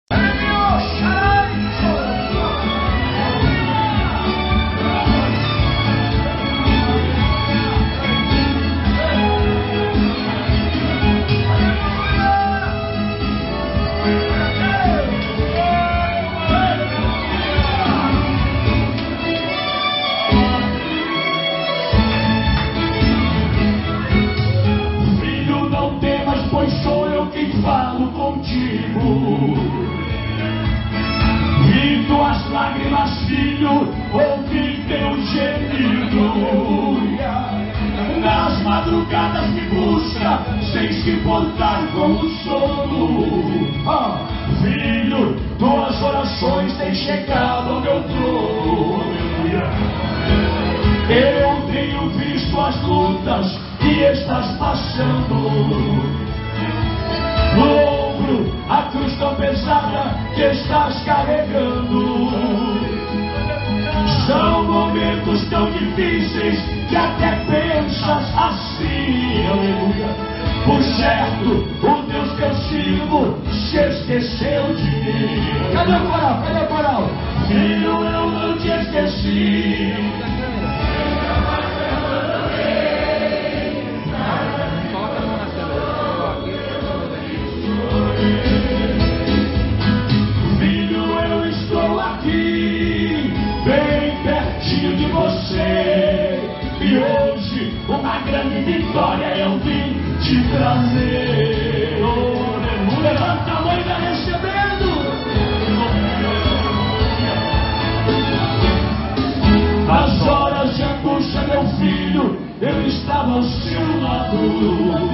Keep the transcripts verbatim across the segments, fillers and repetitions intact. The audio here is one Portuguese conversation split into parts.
Falo contigo e tuas lágrimas, filho, ouvi teu gemido. Nas madrugadas me busca sem se importar com o sono. Ah, filho, tuas orações têm chegado ao meu trono. Eu tenho visto as lutas que estás passando. No ombro, a cruz tão pesada que estás carregando. São momentos tão difíceis que até pensas assim, aleluia. Por certo, o Deus que eu sirvo se esqueceu de mim. Cadê o coral? Cadê o coral? Filho, eu não te esqueci. E hoje uma grande vitória eu vim te trazer. Oh, levanta a mão e vai recebendo. Nas horas de angústia, meu filho, eu estava ao seu lado.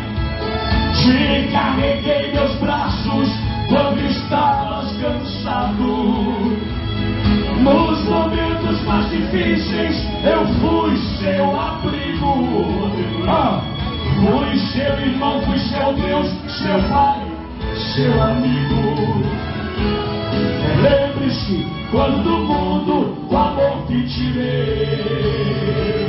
Te carreguei meus braços quando estavas cansado. Nos momentos mais difíceis eu fui seu abrigo. Ah, fui seu irmão, fui seu Deus, seu pai, seu amigo. Lembre-se quando do mundo o amor te tirei.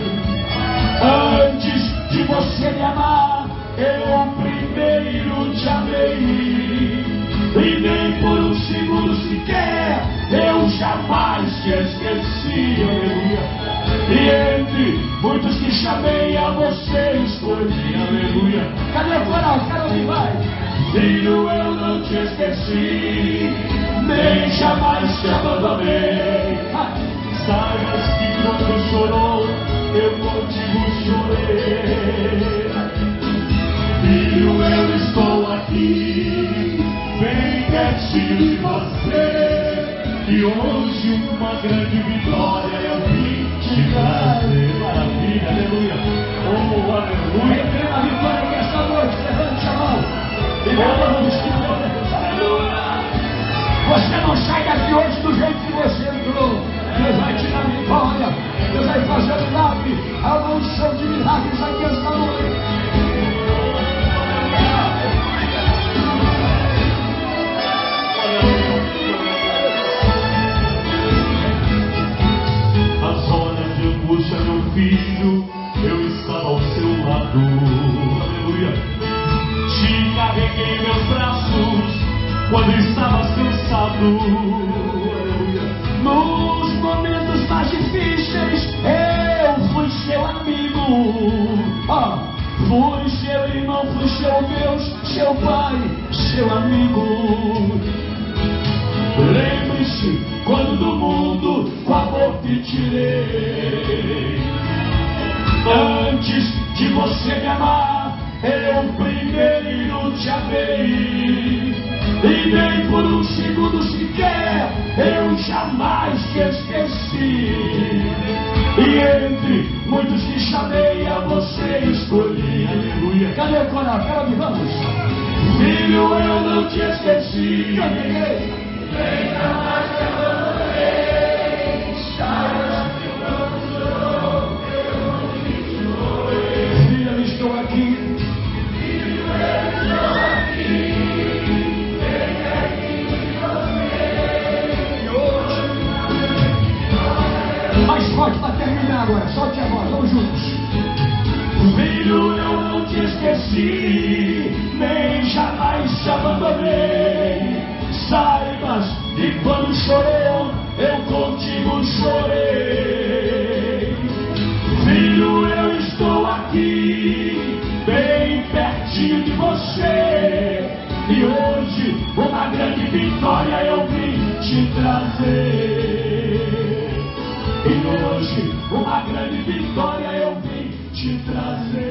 Antes de você me amar, eu primeiro te amei. E nem por um segundo sequer eu jamais te esqueci, aleluia. E entre muitos que chamei, a você escolhi, aleluia. Cadê o coral? Cadê o que vai? Filho, eu não te esqueci, nem jamais te abandonei. Ah, saibas que quando chorou, eu contigo chorei. Filho, eu estou aqui, bem pertinho de você. E hoje uma grande vitória eu vim te trazer. Maravilha, aleluia. Oh, aleluia. Quem tem a vitória aqui esta noite, levante a mão e vamos que Deus, aleluia. Você não sai daqui hoje do jeito que você entrou. Deus vai te dar vitória. Deus vai fazer milagre. Há uma unção de milagres aqui esta noite. Meu filho, eu estava ao seu lado, aleluia. Te carreguei meus braços quando estavas cansado, aleluia. Nos momentos mais difíceis eu fui seu amigo. Ah, fui seu irmão, fui seu Deus, seu pai, seu amigo. Lembre-se quando do mundo o amor te tirei. Antes de você me amar, eu primeiro te amei. E nem por um segundo sequer eu jamais te esqueci. E entre muitos que chamei, a você escolhi, aleluia. Cadê o coral? Cadê? Vamos. Filho, eu não te esqueci. Eu peguei. Nem jamais te abandonei. Saibas que quando chorou, eu não te chorei. Filho, eu estou aqui. Filho, eu estou aqui. Bem pertinho de você. E hoje, mais forte para terminar agora. Solte a voz, vamos juntos. Filho, eu não te esqueci, nem jamais te abandonei. saibas que quando chorou, eu contigo chorei. Filho, eu estou aqui, bem pertinho de você, e hoje uma grande vitória eu vim te trazer. E hoje uma grande vitória eu vim te trazer.